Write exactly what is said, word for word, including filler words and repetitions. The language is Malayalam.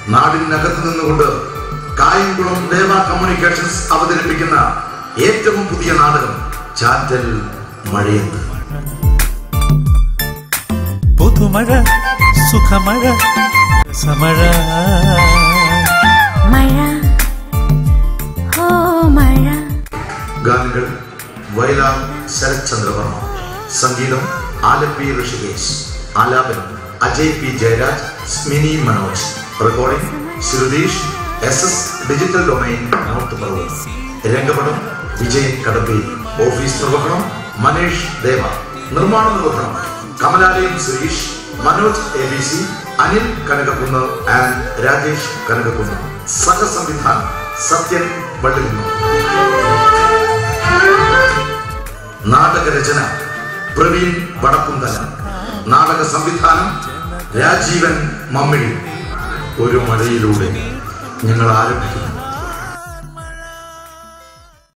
നാടിനകത്ത് നിന്നുകൊണ്ട് കായംകുളം ദേവ കമ്മ്യൂണിക്കേഷൻസ് അവതരിപ്പിക്കുന്ന ഏറ്റവും പുതിയ നാടകം ചാറ്റൽ മഴയത്ത്. പുതുമഴ, സുഖമഴ, സമഴ, മഴ, ഓ മഴ. ഗാനങ്ങൾ വയലാർ ശരത് ചന്ദ്രവർമ്മ, സംഗീതം ആലപ്പി ഋഷികേശ്, ആലാപനം Ajay P Jayaraj, Smini Manoj, recording Shrutheesh, S S digital domain north Paravur. രംഗപടം വിജയൻ കടമ്പേരി. ഓഫീസ് നിർവഹണം മനേഷ് ദേവ. നിർമ്മാണ നിർവഹണം Kamalalayam Suresh, Manoj A B C, Anil Kanakakkunnu and Rajesh Kanakakkunnu. സഹസംവിധാനം സത്യൻ വള്ളികുന്ന്. നാടകരചന പ്രവീൺ വടക്കുന്തല. നാടക സംവിധാനം രാജീവൻ മമ്മിഴി. ഒരു മഴയിലൂടെ ഞങ്ങൾ ആരംഭിക്കുന്നു.